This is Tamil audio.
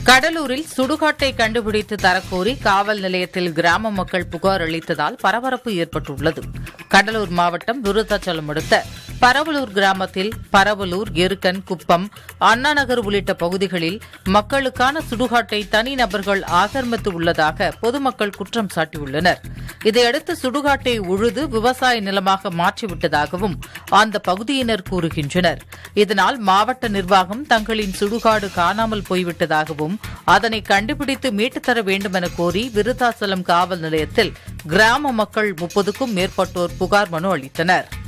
கடலூரில் சுடுகாட்டை கண்டுபிடித்து தரக்கோரி காவல் நிலையத்தில் கிராம மக்கள் புகார் அளித்ததால் பரபரப்பு ஏற்பட்டுள்ளது. கடலூர் மாவட்டம் விருத்தாச்சலம் அடுத்த பரவலூர் கிராமத்தில் பரவலூர், எருக்கன், குப்பம், அண்ணாநகர் உள்ளிட்ட பகுதிகளில் மக்களுக்கான சுடுகாட்டை தனிநபர்கள் ஆக்கிரமித்து உள்ளதாக பொதுமக்கள் குற்றம் சாட்டியுள்ளனர். இதையடுத்து சுடுகாட்டை உழுது விவசாய நிலமாக மாற்றிவிட்டதாகவும் அந்த பகுதியினர் கூறுகின்றனர். இதனால் மாவட்ட நிர்வாகம் தங்களின் சுடுகாடு காணாமல் போய்விட்டதாகவும் அதனை கண்டுபிடித்து மீட்டுத் தர வேண்டுமென கோரி விருத்தாச்சலம் காவல் நிலையத்தில் கிராம மக்கள் 30க்கும் மேற்பட்டோர் புகார் மனு அளித்தனர்.